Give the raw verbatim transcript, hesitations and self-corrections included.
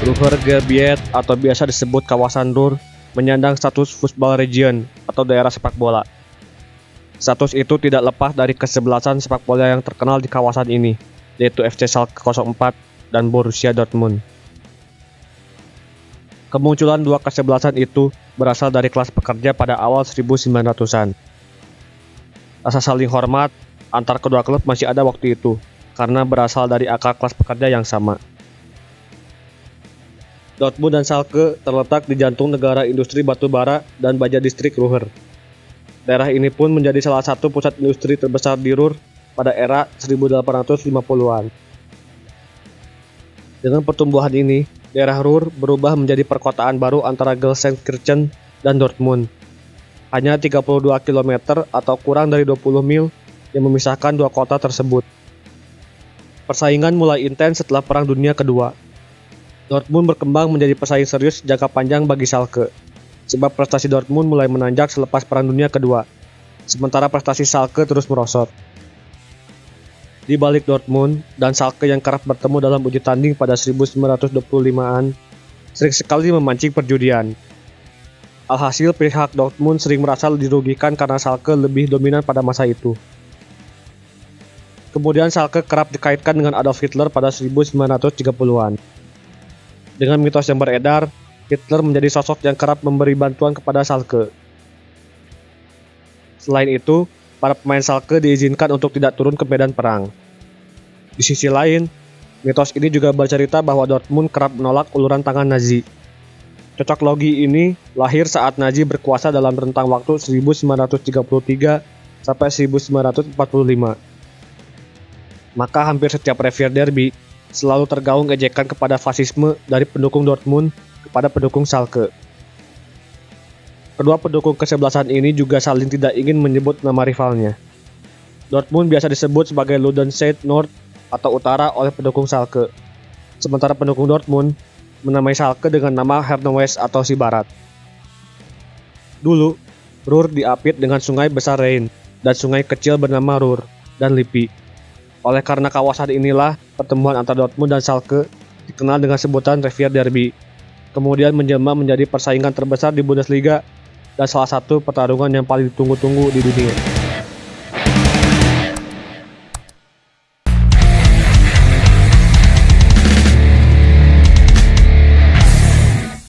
Ruhrgebiet atau biasa disebut kawasan Ruhr menyandang status Fußball Region atau daerah sepak bola. Status itu tidak lepas dari kesebelasan sepak bola yang terkenal di kawasan ini, yaitu F C Schalke nol empat dan Borussia Dortmund. Kemunculan dua kesebelasan itu berasal dari kelas pekerja pada awal seribu sembilan ratusan. Rasa saling hormat antar kedua klub masih ada waktu itu, karena berasal dari akar kelas pekerja yang sama. Dortmund dan Schalke terletak di jantung negara industri batu bara dan baja distrik Ruhr. Daerah ini pun menjadi salah satu pusat industri terbesar di Ruhr pada era seribu delapan ratus lima puluhan. Dengan pertumbuhan ini, daerah Ruhr berubah menjadi perkotaan baru antara Gelsenkirchen dan Dortmund. Hanya tiga puluh dua kilometer atau kurang dari dua puluh mil yang memisahkan dua kota tersebut. Persaingan mulai intens setelah Perang Dunia Kedua. Dortmund berkembang menjadi pesaing serius jangka panjang bagi Schalke, sebab prestasi Dortmund mulai menanjak selepas Perang Dunia Kedua, sementara prestasi Schalke terus merosot. Di balik Dortmund dan Schalke yang kerap bertemu dalam uji tanding pada seribu sembilan ratus dua puluh limaan, sering sekali memancing perjudian. Alhasil pihak Dortmund sering merasa dirugikan karena Schalke lebih dominan pada masa itu. Kemudian Schalke kerap dikaitkan dengan Adolf Hitler pada seribu sembilan ratus tiga puluhan. Dengan mitos yang beredar, Hitler menjadi sosok yang kerap memberi bantuan kepada Schalke. Selain itu, para pemain Schalke diizinkan untuk tidak turun ke medan perang. Di sisi lain, mitos ini juga bercerita bahwa Dortmund kerap menolak uluran tangan Nazi. Cocok logi ini lahir saat Nazi berkuasa dalam rentang waktu seribu sembilan ratus tiga puluh tiga sampai seribu sembilan ratus empat puluh lima. Maka hampir setiap revir derby selalu tergaung ejekan kepada fasisme dari pendukung Dortmund kepada pendukung Schalke. Kedua pendukung kesebelasan ini juga saling tidak ingin menyebut nama rivalnya. Dortmund biasa disebut sebagai Ludenscheid Nord atau Utara oleh pendukung Schalke, sementara pendukung Dortmund menamai Schalke dengan nama Herne-West atau si Barat. Dulu, Ruhr diapit dengan sungai besar Rhein dan sungai kecil bernama Ruhr dan Lippe. Oleh karena kawasan inilah pertemuan antara Dortmund dan Schalke dikenal dengan sebutan Revier Derby, kemudian menjelma menjadi persaingan terbesar di Bundesliga dan salah satu pertarungan yang paling ditunggu-tunggu di dunia.